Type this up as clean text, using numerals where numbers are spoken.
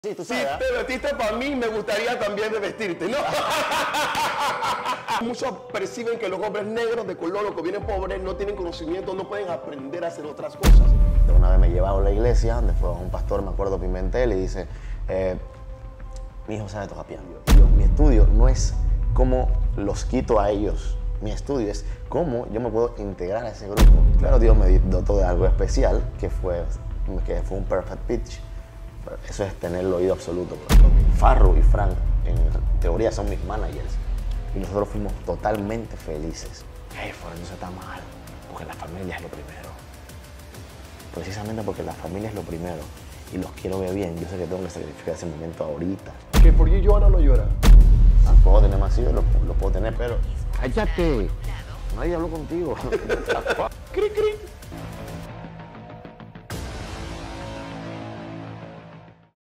Sí, tú Si sabes. te vestiste para mí, me gustaría también de vestirte, ¿no? Muchos perciben que los hombres negros de color o que vienen pobres no tienen conocimiento, no pueden aprender a hacer otras cosas. De una vez me llevaron a la iglesia, donde fue un pastor, me acuerdo, Pimentel, y dice, mi hijo sabe tocar piano. Y yo, mi estudio no es cómo los quito a ellos, mi estudio es cómo yo me puedo integrar a ese grupo. Claro, Dios me dotó de algo especial, que fue un perfect pitch. Eso es tener el oído absoluto. Farru y Frank, en teoría, son mis managers. Y nosotros fuimos totalmente felices. Hey, Ford, no se está mal, porque la familia es lo primero. Precisamente porque la familia es lo primero y los quiero ver bien, yo sé que tengo que sacrificar ese momento ahorita. ¿Que por qué llora o no llora? Puedo tener más hijos, lo puedo tener, pero... ¡Cállate! Nadie habló contigo. Cri, cri.